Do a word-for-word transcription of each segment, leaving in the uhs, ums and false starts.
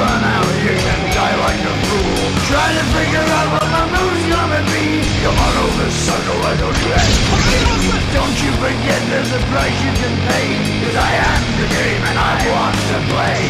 run out, you can die like a fool. Trying to figure out what my move's gonna be. Come on over, sucker, why don't you ask me? Don't you forget there's a price you can pay, cause I am the game and I want to play.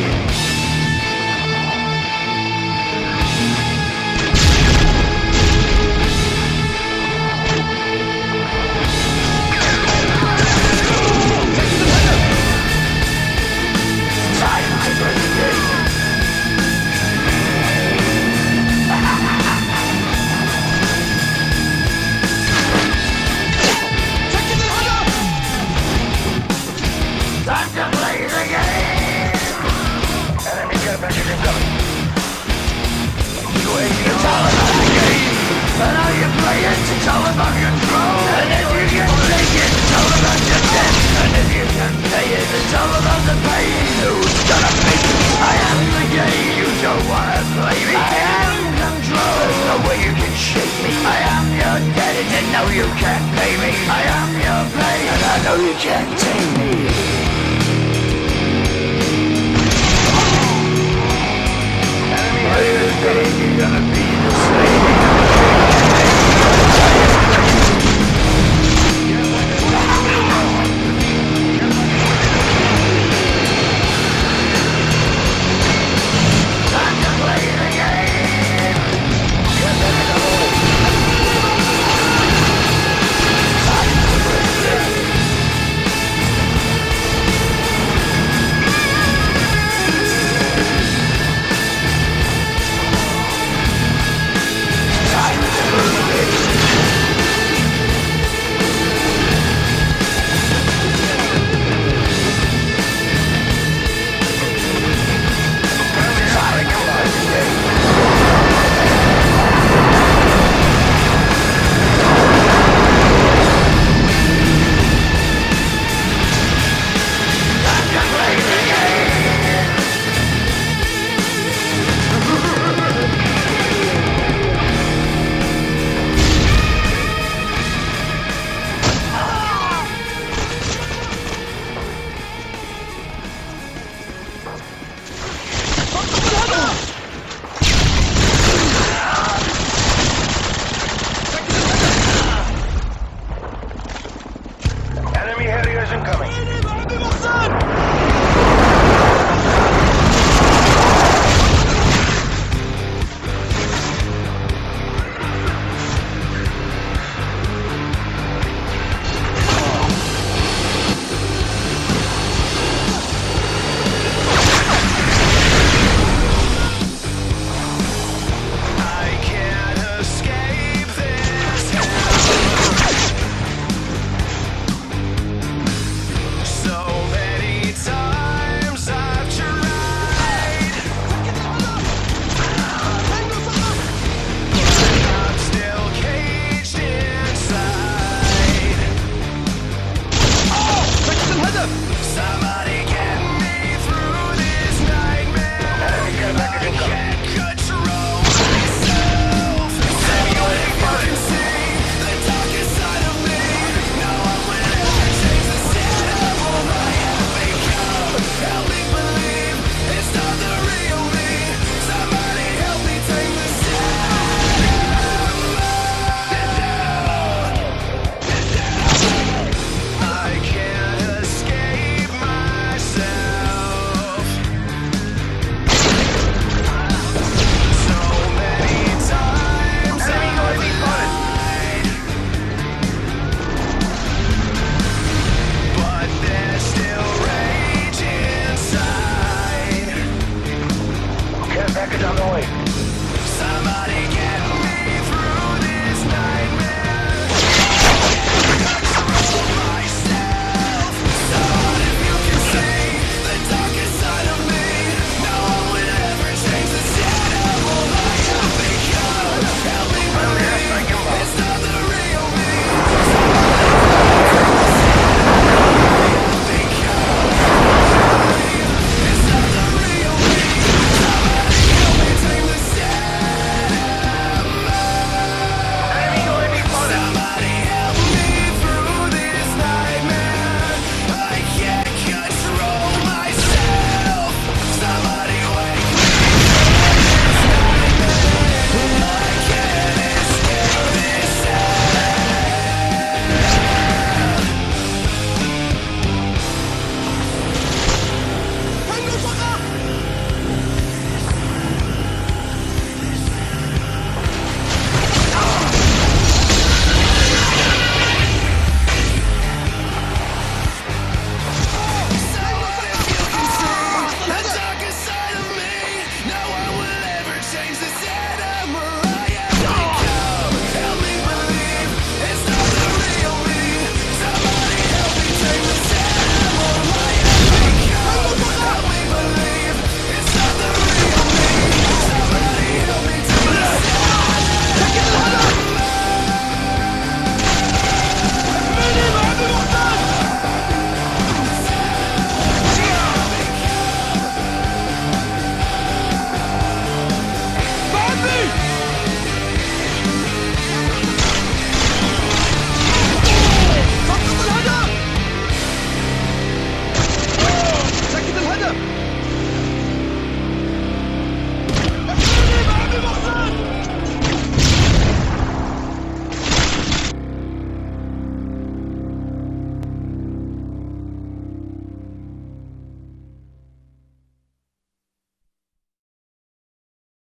It's all about control. And if you can take it, it's all about your death. And if you can pay it, it's all about the pain. Who's gonna make it? I am the game. You don't wanna play me. I am control. There's no way you can shake me. I am your daddy, and no you can't pay me. I am your pain, and I know you can't tame me. Play the game, you're gonna be the slave. Package on the way.